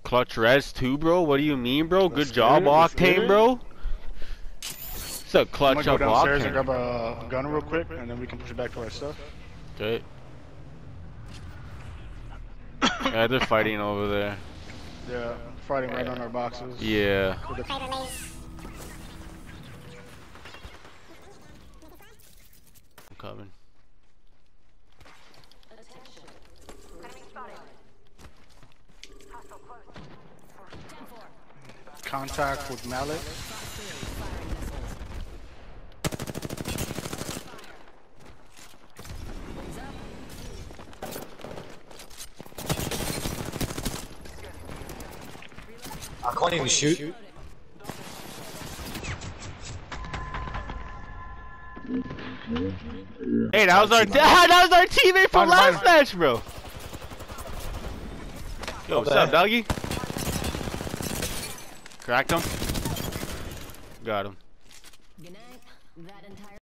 Clutch res too, bro? What do you mean, bro? Good job, Let's get Octane, it. bro. It's a I'm clutch gonna up go downstairs and Octane. grab a gun real quick, and then we can push it back to our stuff. Okay. Yeah, they're fighting over there. Yeah, fighting right on our boxes. Yeah. I'm coming. Contact with Mallet. I can't even shoot. Hey, that was our teammate from last match, bro. Yo, what's up, doggy? Cracked him. Got him.